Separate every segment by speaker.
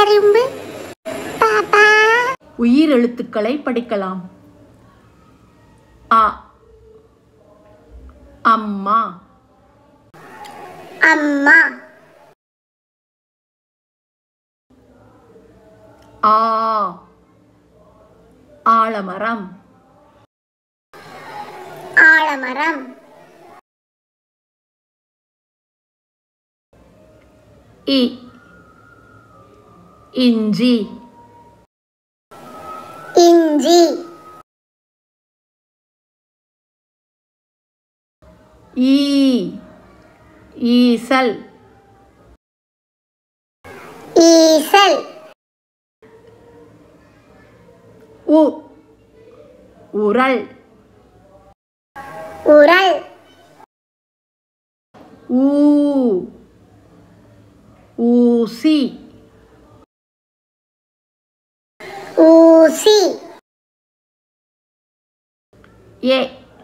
Speaker 1: கரும்பு. பாப்பா.
Speaker 2: உயிரெழுத்துக்களை படிக்கலாம். அ அம்மா.
Speaker 1: அம்மா.
Speaker 2: ஆ ஆலமரம்.
Speaker 1: ஆலமரம்.
Speaker 2: இ இஞ்சி.
Speaker 1: இஞ்சி.
Speaker 2: ஈ ஈசல்.
Speaker 1: ஈசல்.
Speaker 2: உ உரல்.
Speaker 1: உரல்.
Speaker 2: ஊ ஊசி.
Speaker 1: ஊசி.
Speaker 2: ஏ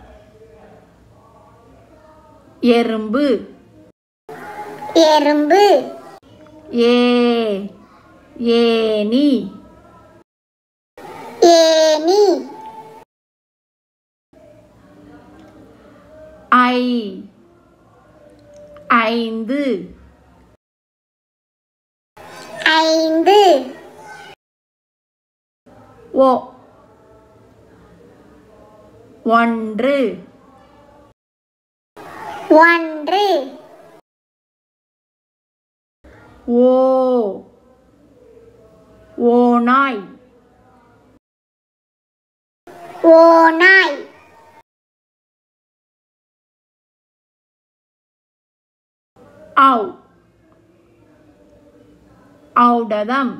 Speaker 2: எறும்பு.
Speaker 1: எறும்பு.
Speaker 2: ஏ ஏனி.
Speaker 1: ஏனி.
Speaker 2: ஐ ஐந்து.
Speaker 1: ஐந்து.
Speaker 2: ஓ ஒன்று.
Speaker 1: ஒன்று.
Speaker 2: ஓ ஓநாய்.
Speaker 1: ஓநாய்.
Speaker 2: ஔ ஔடதம்.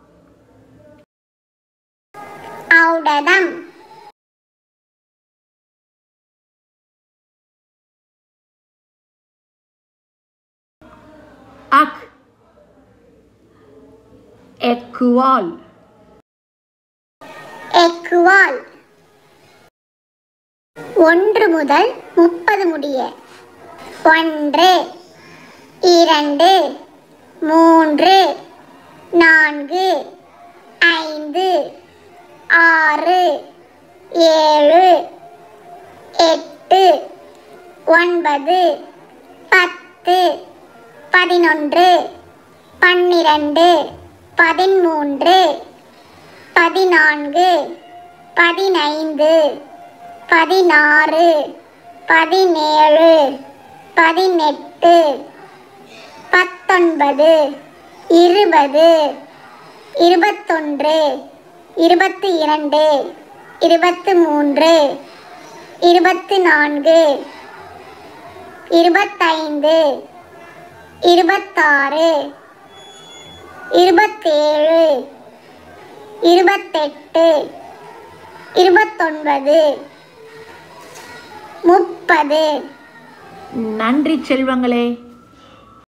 Speaker 1: ஔடதம்.
Speaker 2: அக் எக்குவால்.
Speaker 1: எக்குவால். 1 முதல் 30 முடிய. 1 2 3 4 5 6 7 8 9 10 11 12 13 14 15 16 17 18 19 20 21 22 23 24 25 26 27 28 29 30.
Speaker 2: நன்றி செல்வங்களே.